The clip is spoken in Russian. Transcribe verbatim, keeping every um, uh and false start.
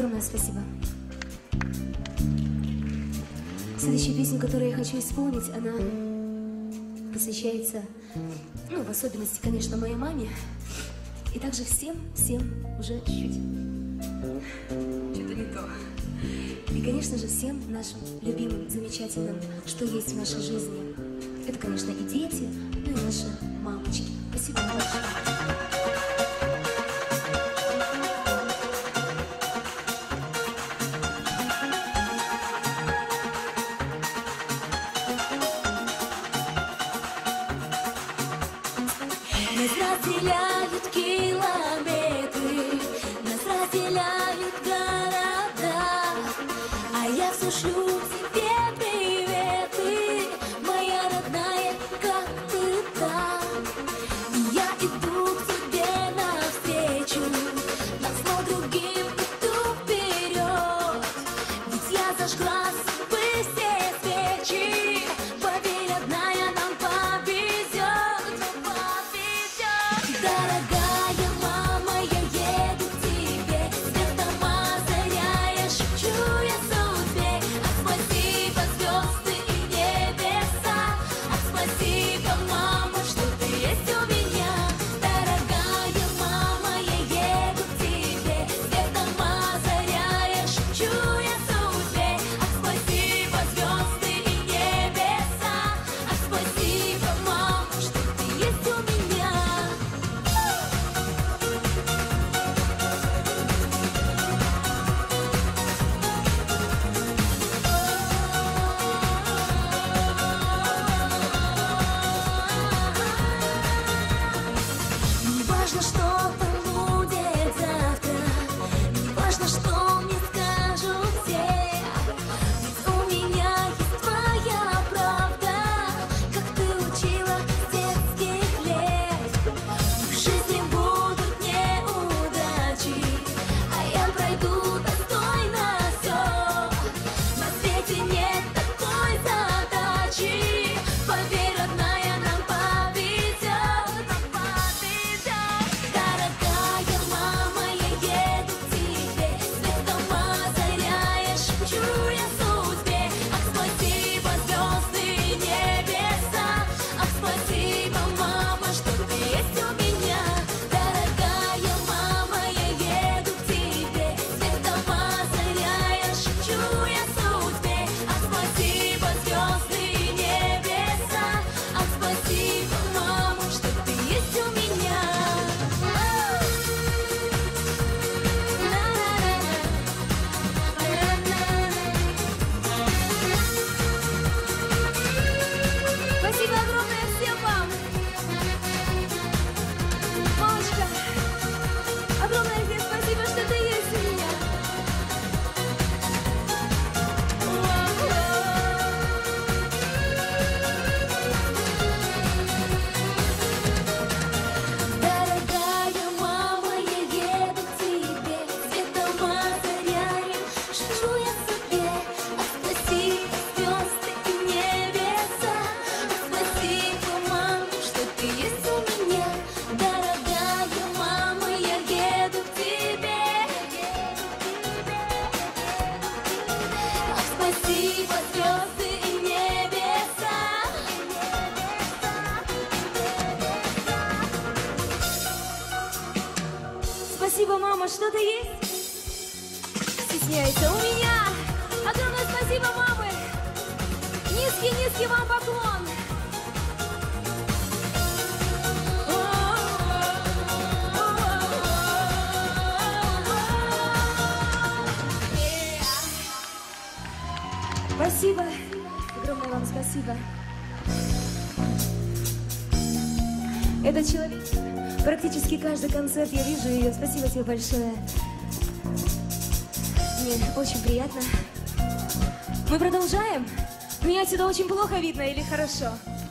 Огромное спасибо. Следующая песня, которую я хочу исполнить, она посвящается, ну, в особенности, конечно, моей маме. И также всем, всем уже чуть-чуть. Что-то не то. И, конечно же, всем нашим любимым, замечательным, что есть в нашей жизни. Это, конечно, и дети, ну и наши мамочки. Спасибо большое. Нас разделяют километры, нас разделяют города, а я все шлю тебе приветы, моя родная, как ты там. И я иду к тебе навстречу, навстречу другим иду вперед, ведь я зажгла все свечи, поверь, родная, нам повезет. Дорогая мама, я еду к тебе, светом озаряя, шепчу я судьбе. Ах, спасибо, звезды и небеса, ах, спасибо, мама, что ты есть у меня. Дорогая мама, я еду к тебе, светом озаряя, шепчу я судьбе. Ах, спасибо, звезды и небеса, ах, спасибо, мама, что ты есть у меня. Не важно, что там будет завтра, не важно, что мне скажут все, ведь у меня есть твоя правда, как ты учила с детских лет. В жизни будут неудачи, а я пройду достойно все. На свете нет такой задачи, поверь, родная, нам повезет. Дорогая мама, я еду к тебе, светом озаряя, шепчу я судьбе. Ах, спасибо, звезды и небеса, ах, спасибо, мама, что ты есть у меня. Дорогая мама, я еду к тебе, светом озаряя, шепчу я судьбе. Ах, спасибо, звезды и небеса, ах, спасибо, мама, что ты есть у меня. Спасибо огромное всем вам. Мамочка, огромное тебе спасибо, что ты есть у меня. Дорогая мама, я еду к тебе, светом озаряя, шепчу я себе. Ах, спасибо, звезды и небеса, ах, спасибо, мама, что ты есть у меня. Дорогая мама, я еду к тебе. Ах, спасибо, звезды и небеса. Спасибо, мама, что ты есть? Стесняется у меня. Огромное спасибо, мамы. Низкий-низкий вам поклон. Спасибо. Огромное вам спасибо. Этот человек, практически каждый концерт я вижу ее. Спасибо тебе большое. Мне очень приятно. Мы продолжаем. Меня отсюда очень плохо видно или хорошо?